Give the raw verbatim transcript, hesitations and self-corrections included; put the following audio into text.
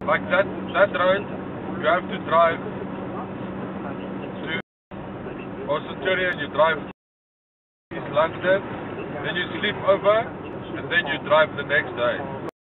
like that, that road, you have to drive through Centurion, you drive East London, then you sleep over, and then you drive the next day.